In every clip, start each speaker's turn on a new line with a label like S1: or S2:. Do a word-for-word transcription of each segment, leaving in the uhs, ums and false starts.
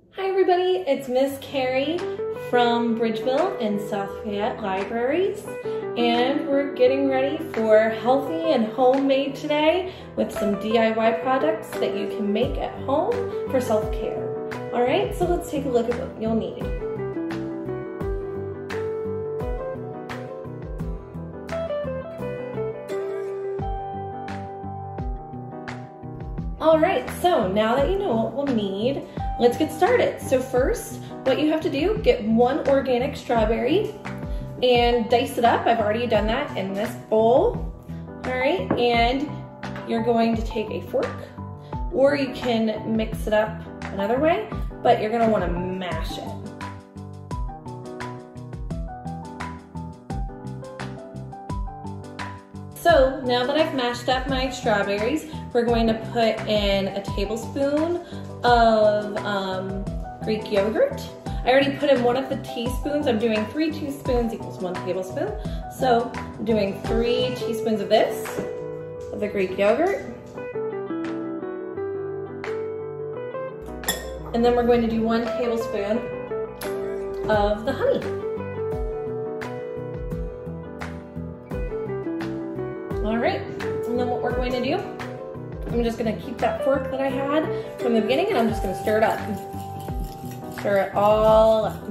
S1: Hi everybody, it's Miss Carrie from Bridgeville and South Fayette Libraries, and we're getting ready for healthy and homemade today with some D I Y products that you can make at home for self-care. All right, so let's take a look at what you'll need. All right, so now that you know what we'll need, let's get started. So first, what you have to do, get one organic strawberry and dice it up. I've already done that in this bowl. All right, and you're going to take a fork, or you can mix it up another way, but you're gonna wanna mash it. So now that I've mashed up my strawberries, we're going to put in a tablespoon of um, Greek yogurt. I already put in one of the teaspoons. I'm doing three teaspoons equals one tablespoon. So I'm doing three teaspoons of this, of the Greek yogurt. And then we're going to do one tablespoon of the honey. All right, and then what we're going to do, I'm just gonna keep that fork that I had from the beginning and I'm just gonna stir it up. Stir it all up.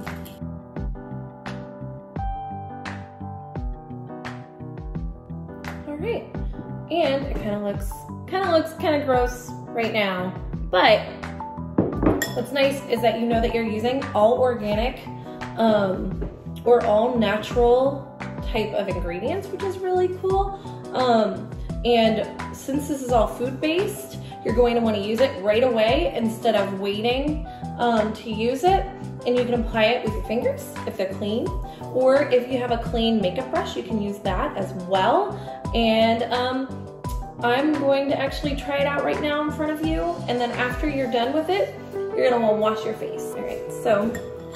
S1: All right, and it kind of looks, kind of looks kind of gross right now, but what's nice is that you know that you're using all organic um, or all natural type of ingredients, which is really cool. Um, and since this is all food-based, you're going to want to use it right away instead of waiting um, to use it. And you can apply it with your fingers if they're clean, or if you have a clean makeup brush, you can use that as well. And um, I'm going to actually try it out right now in front of you. And then after you're done with it, you're gonna want to wash your face. All right, so.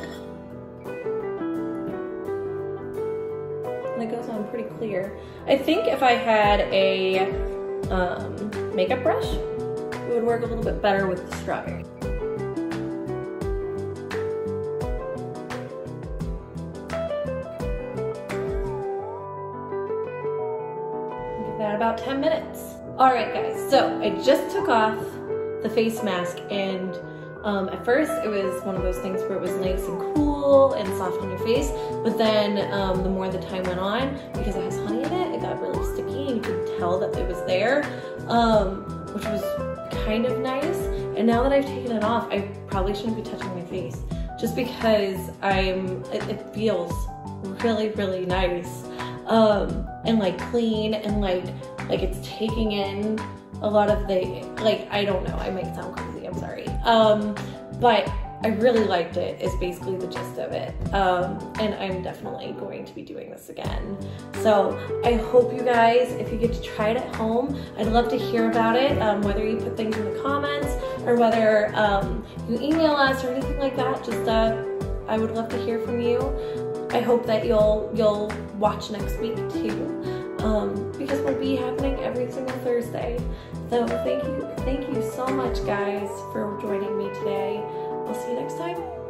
S1: It goes on pretty clear. I think if I had a um, makeup brush, it would work a little bit better with the strawberry. Give that about ten minutes. All right, guys, so I just took off the face mask, and Um, at first, it was one of those things where it was nice and cool and soft on your face, but then um, the more the time went on, because it has honey in it, it got really sticky and you could tell that it was there, um, which was kind of nice. And now that I've taken it off, I probably shouldn't be touching my face, just because I'm, it, it feels really, really nice um, and like clean, and like, like it's taking in a lot of the, like, I don't know, I might sound crazy, I'm sorry. Um, but I really liked it, is basically the gist of it. Um, and I'm definitely going to be doing this again. So I hope you guys, if you get to try it at home, I'd love to hear about it, um, whether you put things in the comments or whether um, you email us or anything like that. Just, uh, I would love to hear from you. I hope that you'll, you'll watch next week too. Um, because we'll be happening every single Thursday. So thank you, thank you so much guys for joining me today. I'll see you next time.